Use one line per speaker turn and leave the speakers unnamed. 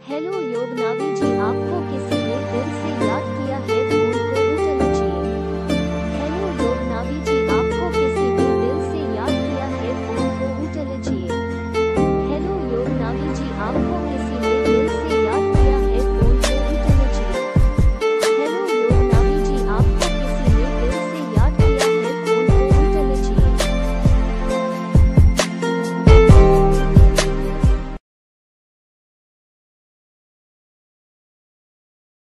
Hello योगनावी जी, आपको किसी ने दिल से याद किया है।